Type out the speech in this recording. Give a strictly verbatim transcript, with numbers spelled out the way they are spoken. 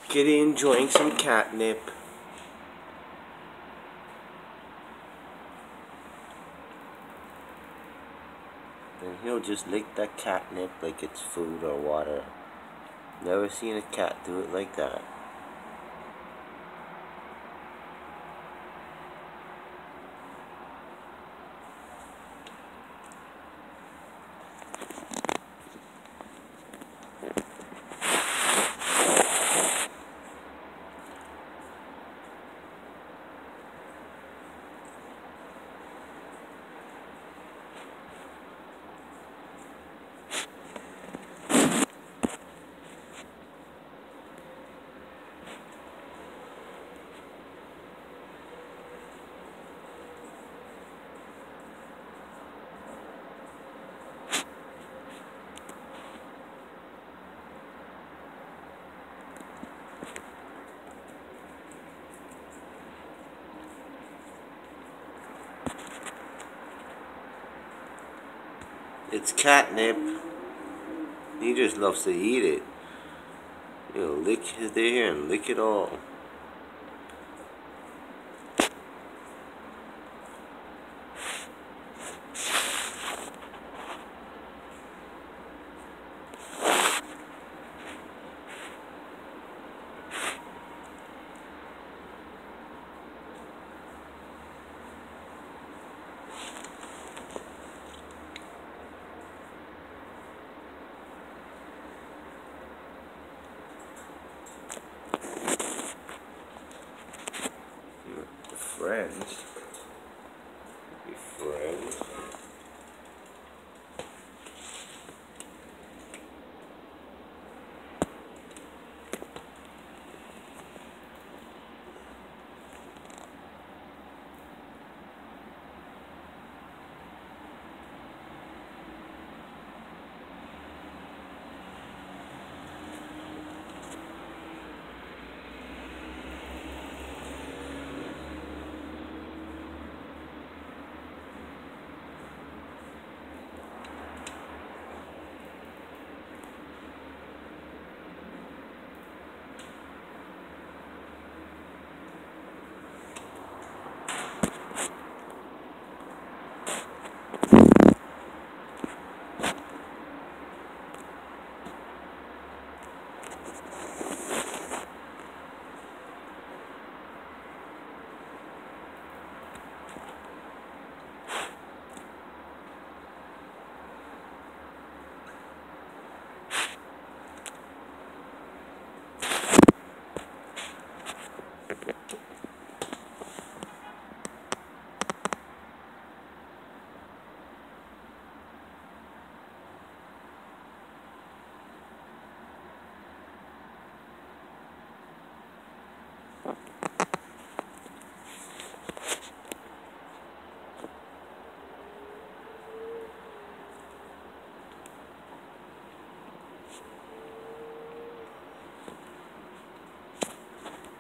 Kitty enjoying some catnip. And he'll just lick that catnip like it's food or water. Never seen a cat do it like that. It's catnip. He just loves to eat it. He'll lick his hair and lick it all. Friends. Be friends.